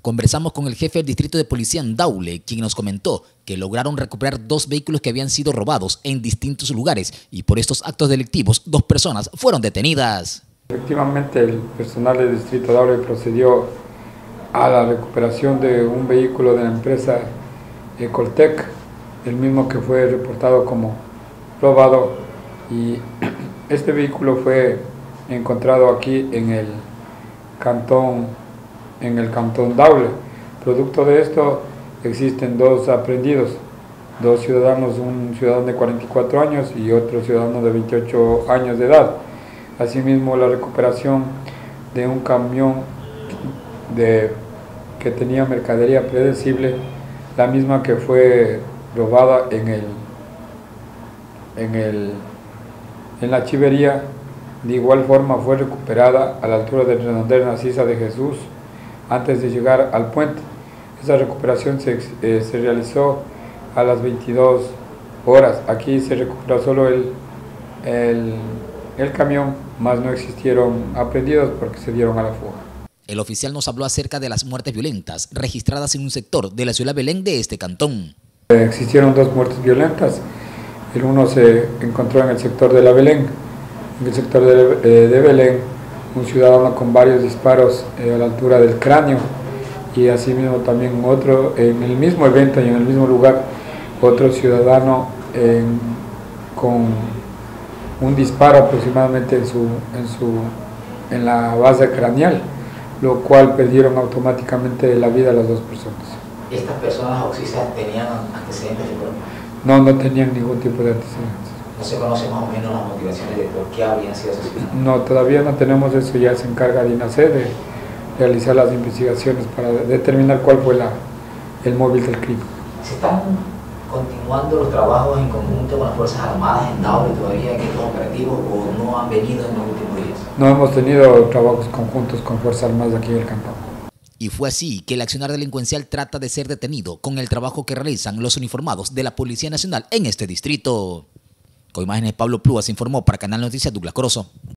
Conversamos con el jefe del distrito de policía en Daule, quien nos comentó que lograron recuperar 2 vehículos que habían sido robados en distintos lugares y por estos actos delictivos 2 personas fueron detenidas. Efectivamente, el personal del distrito de Daule procedió a la recuperación de un vehículo de la empresa Ecoltec, el mismo que fue reportado como robado, y este vehículo fue encontrado aquí en el cantón Daule. Producto de esto existen 2 aprehendidos, 2 ciudadanos, un ciudadano de 44 años y otro ciudadano de 28 años de edad. Asimismo, la recuperación de un camión que tenía mercadería predecible, la misma que fue robada en la chivería. De igual forma fue recuperada a la altura del redondel Narcisa de Jesús antes de llegar al puente. Esa recuperación se realizó a las 22 horas. Aquí se recuperó solo el camión, más no existieron aprehendidos porque se dieron a la fuga. El oficial nos habló acerca de las muertes violentas registradas en un sector de la ciudad de Belén de este cantón. Existieron 2 muertes violentas. El uno se encontró en el sector de la Belén. En el sector de Belén, un ciudadano con varios disparos a la altura del cráneo, y asimismo también otro en el mismo evento y en el mismo lugar, otro ciudadano con un disparo aproximadamente en la base craneal, lo cual perdieron automáticamente la vida a las 2 personas. ¿Estas personas oxisas tenían antecedentes de pronto? No tenían ningún tipo de antecedentes. ¿No se conoce más o menos las motivaciones de por qué habrían sido asesinados? No, todavía no tenemos eso. Ya se encarga de INACE de realizar las investigaciones para determinar cuál fue el móvil del crimen. ¿Se están continuando los trabajos en conjunto con las Fuerzas Armadas en Daule todavía en estos operativos, o no han venido en los últimos días? No hemos tenido trabajos conjuntos con Fuerzas Armadas aquí en el cantón. Y fue así que el accionar delincuencial trata de ser detenido con el trabajo que realizan los uniformados de la Policía Nacional en este distrito. Con imágenes Pablo Plúas informó para Canal Noticias Douglas Corozo.